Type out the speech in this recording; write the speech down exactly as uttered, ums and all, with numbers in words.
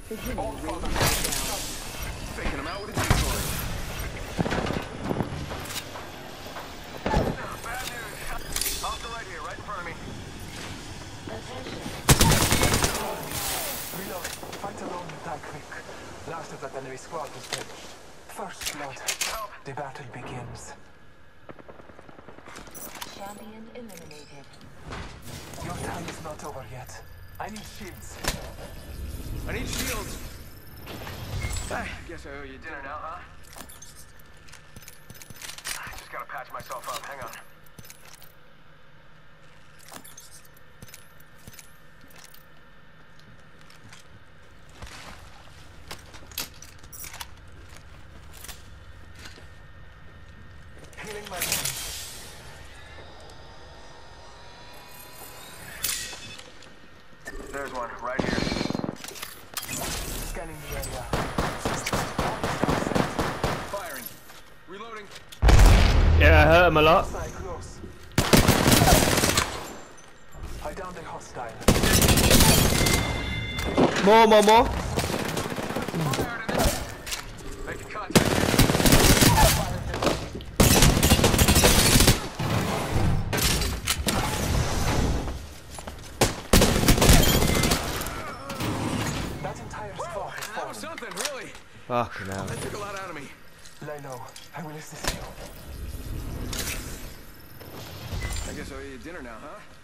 Beginning ring countdown. Faking him out with a decoy. Bad news. Hostile right here, right in front of me. Attention. Reload. Fight alone and die quick. Last of that enemy squad was finished. First blood. The battle begins. Champion eliminated. Your time is not over yet. I need shields. I need shields. I guess I owe you dinner now, huh? I just gotta patch myself up. Hang on. Healing my wounds. There's one, right here. Scanning the area. Firing. Reloading. Yeah, I hurt him a lot. Hostile close. I downed a hostile. More, more, more. Making contact. That entire squad is That was fallen. something, really. Fucking hell. That took a lot out of me. Lay low. I will assist you. I guess I owe you dinner now, huh?